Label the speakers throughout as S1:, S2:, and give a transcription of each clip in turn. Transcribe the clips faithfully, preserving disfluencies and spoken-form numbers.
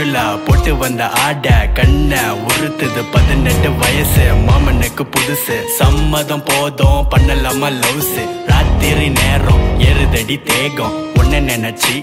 S1: சுருளா போட்டு வந்த ஆட கண்ண உறுத்துது பதினெட்டு வயசு மாமனுக்கு புதுசு சம்மதம் போதும் பண்ணலாமா லவ்ஸ் ராத்திரி நேரம் எருதடி தேகம் உன்ன நினைச்சி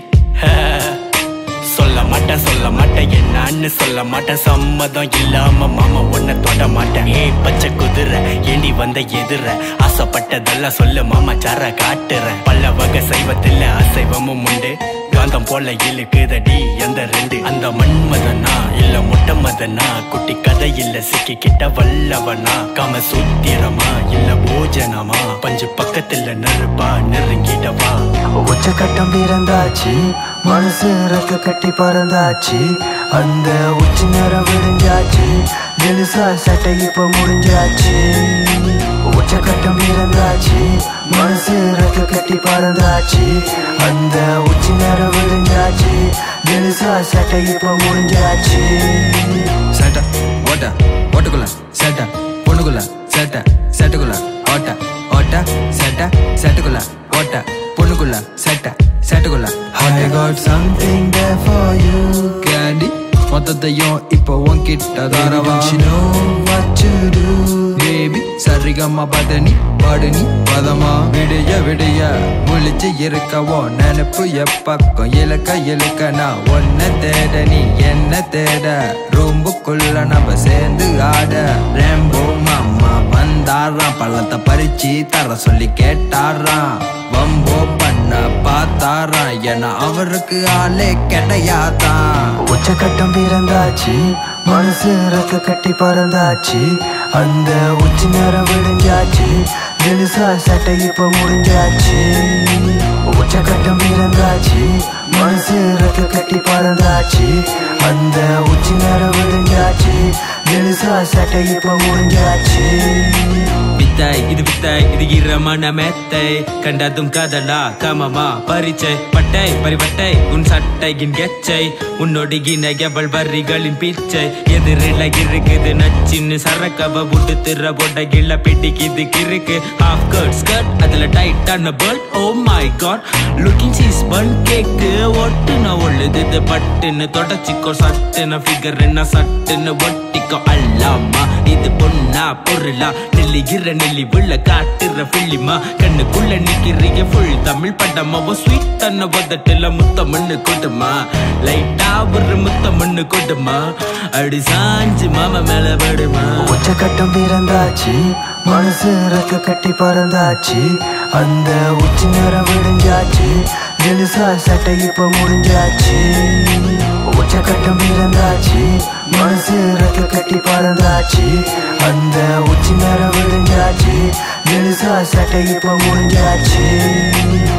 S1: சொல்ல மாட்டேன் சொல்ல மாட்டேன் என்னான்னு சொல்ல மாட்டேன் சம்மதம் இல்லாம மாமா ஒன்ன தொட மாட்டேன் ஏ பச்சை குதிரை ஏண்டி வந்த எதிர ஆசைப்பட்டதெல்லாம் சொல்லு மாமா சார காட்டுறேன் பல்ல வகை சைவத்தில் அசைவமும் உண்டு காந்தம் போல இழுக்குதடி அந்த ரெண்டு அந்த மன்மதனா இல்ல மொட்டை மதனா குட்டி கதை இல்ல சிக்கி கிட்ட வல்லவனா காம சூத்திரமா இல்ல போஜனமா பஞ்சு பக்கத்துல நெருப்பா நெருங்கிடவா
S2: உச்ச கட்டம் பிறந்தாச்சு மனசு ரக்க கட்டி பறந்தாச்சு அந்த உச்சி நேரம் விடிஞ்சாச்சு ஜெலுசா சட்டை இப்ப முடிஞ்சாச்சு உச்ச கட்டம் பிறந்தாச்சு மனசு ரக்க கட்டி பறந்தாச்சு அந்த உச்சி நேரம் விடிஞ்சாச்சு ஜெலுசா சட்டை இப்ப முடிஞ்சாச்சு
S3: சேட்டா ஓட்ட ஓட்டுக்குள்ள சேட்டா பொண்ணுக்குள்ள சேட்டா சேட்டுக்குள்ள ஓட்ட ஓட்ட சேட்டா சேட்டுக்குள்ள ஓட்ட பொண்ணுக்குள்ள சேட்டா சேட்டுக்குள்ள
S2: I got something there for you
S3: candy மொத்தத்தையும் இப்போ உன்கிட்ட தாரவா
S2: Don't you know what to do
S3: baby Saregama பதனி பாடுனி பதமா விடைய விடைய முழிச்சு இருக்கவோ நினைப்பு எப்பக்கம் இலக்க இலக்க நான் ஒன்ன தேட நீ என்ன தேட ரூம்புக்குள்ள நம்ம சேர்ந்து ஆட ரேம்போ மாமா வந்தாராம் பழத்தை பறிச்சு தர சொல்லி கேட்டாராம் வம்போ பண்ண பார்த்தாராம் ஏன்னா அவருக்கு ஆளே கிடையாதான்
S2: உச்ச கட்டம் பிறந்தாச்சு மனசு ரக்க கட்டி பறந்தாச்சு அந்த உச்சி நேரம் விடிஞ்சாச்சு ஜெலுசா சட்டை இப்ப முடிஞ்சாச்சு உச்ச கட்டம் பிறந்தாச்சு மனசு ரக்க கட்டி பறந்தாச்சு அந்த உச்சி நேரம் விடிஞ்சாச்சு ஜெலுசா சட்டை இப்ப முடிஞ்சாச்சு
S4: வித்தாய் இது வித்தாய் இது ஈரமான மெத்தை கண்டதும் காதலா காமமா பரிச்சை பட்டை பரிவட்டை உன் சட்டையின் கெச்சை உன்னோடு இணையவள் வரிகளின் பிச்சை எதிரில இருக்குது நச்சின்னு சரக்கவ விட்டு திற போட்ட கிள்ள பிடிக்குது கிறுக்கு ஹாஃப் கட் ஸ்கர்ட் அதுல டைட்டான பேர்ட் oh my god looking cheese bun cake ஒட்டுன ஒழுது பட்டுன்னு தொடச்சிக்கோ சட்டுன ஃபிகர் என்ன சட்டுன்னு ஒட்டிக்கோ அல்லாமா இது பொண்ணா பொருளா நெல்லிகிற நெல்லி விழ காட்டுற பிள்ளிமா கண்ணுக்குள்ள நிக்கிறிய ஃபுல் தமிழ் படமா ஸ்வீட் தன்ன பதட்டுல முத்தமண்ணு கொடுமா லைட்டா ஒரு முத்தமண்ணு கொடுமா அடி சாஞ்சு மாமா மேல படுமா
S2: உச்ச கட்டம் பிறந்தாச்சு மனசு ரக்க கட்டி பறந்தாச்சு அந்த உச்சி நேரம் விடிஞ்சாச்சு ஜெலுசா சட்டை இப்ப முடிஞ்சாச்சு உச்ச கட்டம் பிறந்தாச்சு மனசு ரக்க கட்டி பறந்தாச்சு அந்த உச்சி நேரம் விடிஞ்சாச்சு ஜெலுசா சட்டை இப்ப முடிஞ்சாச்சு